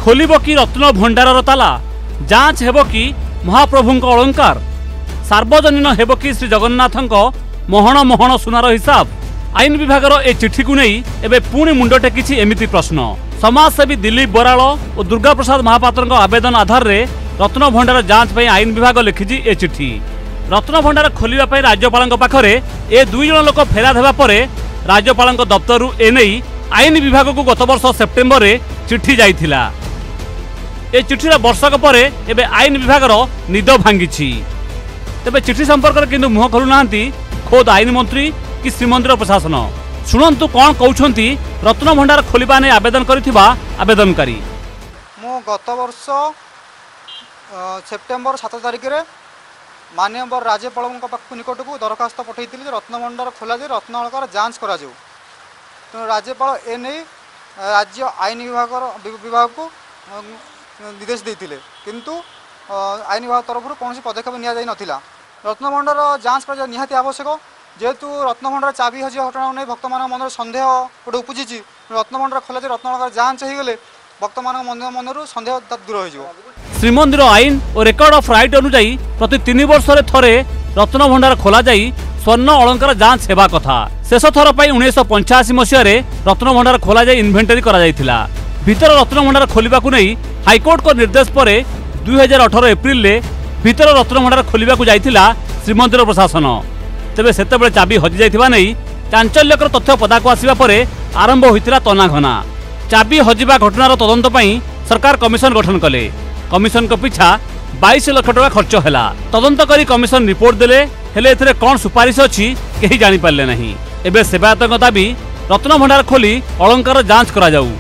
खोलिब कि रत्न भंडार ताला जांच हेब कि महाप्रभु अलंकार सार्वजनीन हेब कि श्री जगन्नाथ महण महण सुनार हिसाब। आईन विभाग ए चिठी को नहीं एबे पुणी मुंड टेकी एमिति प्रश्न। समाजसेवी दिलीप बराल और दुर्गा प्रसाद महापात्र आवेदन आधार रे रत्न भंडार जांच पर आईन विभाग लिखिजी ए चिठी। रत्न भंडार खोलिबा राज्यपाल पाखरे ए दुई जन लोक फेरा देवा परे राज्यपाल दफ्तर एने आईन विभाग को गत वर्ष सेप्टेम्बर रे चिठी जाइथिला। ए चिठीर वर्षक परे एबे आईन विभाग निद भांगी। तेबे चिठी संपर्क में किंतु मुह खोलुना खोद आईन मंत्री कि श्रीमंदिर प्रशासन। शुणु कौन कहते रत्न भंडार खोलिबा ने आवेदन करिथिबा आवेदनकारी। मु गत वर्ष सेप्टेम्बर 7 तारिख रे माननीय राज्यपाल निकट को दरखास्त पठाई रत्न भंडार खोल जाए रत्न अलंकार जांच करा जाऊ। तेणु राज्यपाल एने राज्य आईन विभाग को निर्देश देते किंतु आईन विभाग तरफ कौन पदक्षेप नि रत्न भंडार जांच कर निहाती आवश्यक। जेहेतु रत्न भंडार चाबी हजिया घटना नहीं भक्त मान मन सन्देह गोटे उपजी रत्न भंडार खोल जाए रत्न अलंकार जांच हो गले भक्त मान मन सन्देह दूर हो। श्रीमंदिर आईन और रेकर्ड ऑफ राइट अनुजाई प्रति 3 वर्ष थरे रत्न भंडार खोल जाई स्वर्ण अलंकार जांच हेबा कथा। शेष थर 1985 मसीह रत्न भंडार खोल जाए इन्वेंटरी करा जायथिला। भीतर रत्न भंडार खोलिबा को नहीं हाईकोर्ट को निर्देश पर 2018 एप्रिल रे भीतर रत्न भंडार खोलिबा को जाइथिला श्रीमंदिर प्रशासन। तेबे सेतेबेले चाबी हजि जाइथिबा नहीं चांचल्यकर तथ्य पदाक आसिबा परे आरंभ होइतिला तनाघना। चाबी हजिबा घटनार तदंत पई सरकार कमिशन गठन कले। कमिशन को पिछा 22 लाख टका खर्च हैला। तदंत करी कमिशन रिपोर्ट देले हेले एथरे कोन सुपारिश अछि केही जानि पारले नहीं। एबे सेवायतक दाबी रत्न भंडार खोली अलंकार जांच करा जाऊ।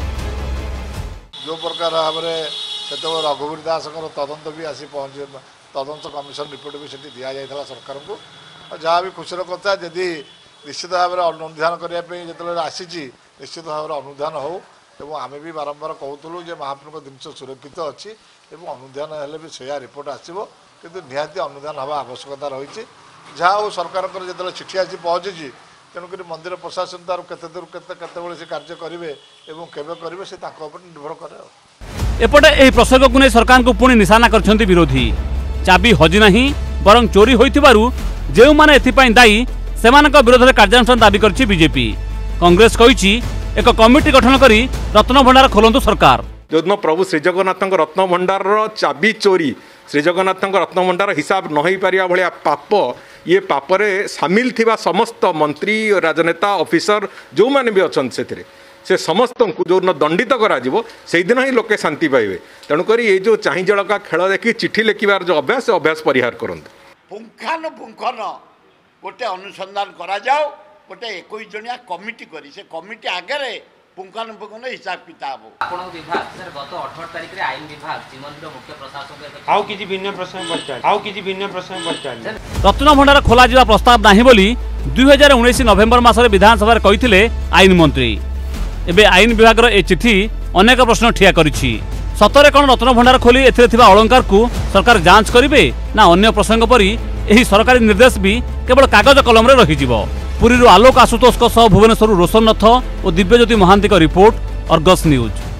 जो प्रकार भाव से रघुवीर दास तदंत भी आसी पहुँचे तदंत कमिशन रिपोर्ट भी सेठी दिया जाइथला सरकार को। जहाँ भी खुशीर कथा यदि निश्चित भाव में अनुधान करने जो आसी निश्चित भाव में अनुधान हो एवं आम भी बारंबार कहूँ जे महाप्रभु जिन सुरक्षित अच्छी अनुधान हेल्ले भी से रिपोर्ट आसो कि निहाती अनुधान हवा आवश्यकता रही। जहाँ सरकार जो चिठी आसी पहुँची तेणुक मंदिर प्रशासन तार केते दूर केते से कार्य करेंगे और केवे करेंगे से निर्भर करे। एपटे एही प्रसंग को नहीं सरकार को पुणी निशाना करछंती विरोधी। चाबी हजि नहीं बरं चोरी होइथिबारु जेउ माने एथिपाई दायी सेमानक विरोध में कार्यानुष्ठान दाबी करछि बीजेपी। कांग्रेस कहिछि एक कमिटी गठन करी रत्न भंडार खोलंतु सरकार। जो प्रभु श्रीजगन्नाथ रत्न भंडार चाबी चोरी श्रीजगन्नाथ रत्न भंडार हिसाब न हो पारिया भलिया पाप ये पापरे सामिल थिबा समस्त मंत्री राजनेता ऑफिसर जो माने भी अछन से समस्त को जो दंडित करा से दिन ही लोके शांति पाइबे। तेणुक ये जो चाही जड़का खेल देखी चिठी लिखिबार जो अभ्यास अभ्यास परिहार करंतु। पुंखानुपुंखन गोटे अनुसंधान करा जाओ गोटे 21 जणिया कमिटी करी से कमिटी आगे पुंखानुपुंखन हिसाब किताब आपण विभाग सर गत 18 तारिख रे आईन विभाग श्रीमंदिर मुख्य प्रशासक आउ किछि भिन्न प्रश्न पचार रत्न भंडार खोला जिबा प्रस्ताव नाही बोली 2019 नवेम्बर मासरे विधानसभा रे कहिथिले आईन मंत्री। एबे आईन विभाग ए चिठी अनेक प्रश्न ठिया करिछि। सतरे कौन रत्न भंडार खोली एथिरे थिबा अलंकार को सरकार जांच करिवे ना अन्य प्रसंग परी एही सरकारी निर्देश भी केवल कागज कलम रे रहि जिवो। पुरी आलोक आशुतोष भुवनेश्वर रोशन नाथ और Divyajyoti Mahanty report Argus news.